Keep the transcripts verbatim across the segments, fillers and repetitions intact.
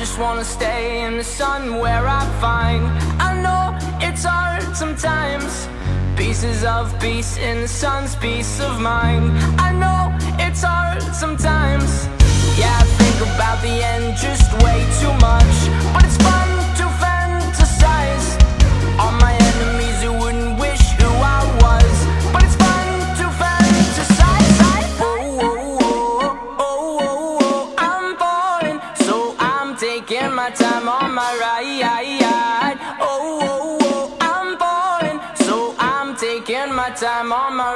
just wanna stay in the sun where I find, I know it's hard sometimes, pieces of peace in the sun's peace of mind. I know it's hard sometimes, yeah, I think about the end just way too much, but it's fun to fantasize on my enemies who wouldn't wish who I was, but it's fun to fantasize. Oh, oh, oh, oh, oh, oh, I'm falling, so I'm taking my time on my ride. Oh, oh, oh, I'm falling, so I'm taking my time on my ride.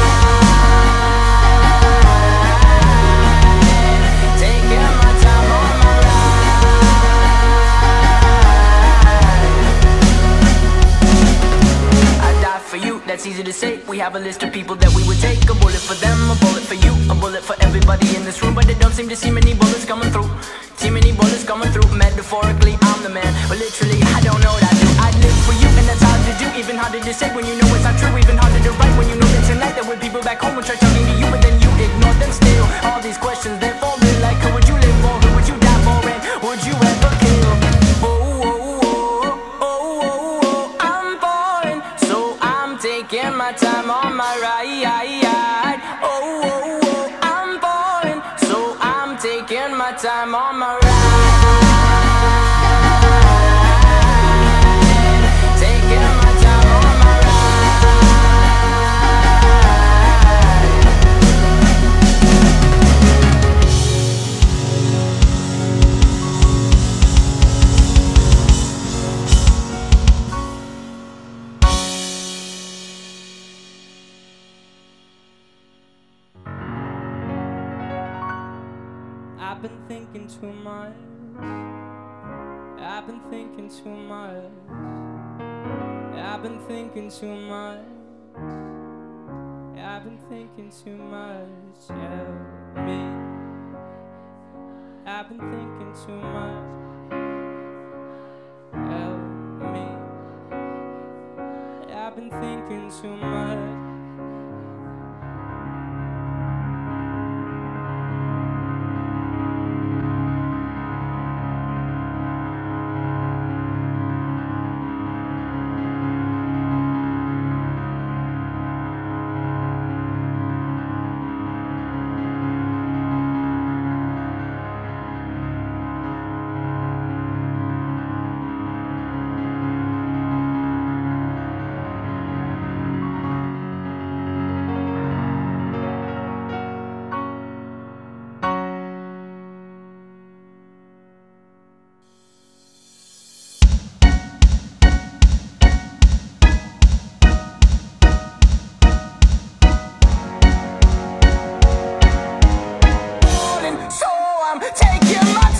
That's easy to say. We have a list of people that we would take. A bullet for them, a bullet for you, a bullet for everybody in this room. But they don't seem to see many bullets coming through. See many bullets coming through. Metaphorically, I'm the man, but literally, I don't know what I do. I live for you, and that's hard to do. Even harder to say when you know it's not true. Even harder to write when you know that tonight there were people back home who try talking to you, but then you ignore them still. All these questions, they're falling like, who would you live for? Who would you die for? And would you ever kill? Taking my time on my ride. Oh, oh, oh, I'm falling, so I'm taking my time on my ride. Taking my time on my I've been thinking too much. I've been thinking too much. I've been thinking too much. I've been thinking too much. Yeah, me. I've been thinking too much. Yeah, me. I've been thinking too much. So I'm taking my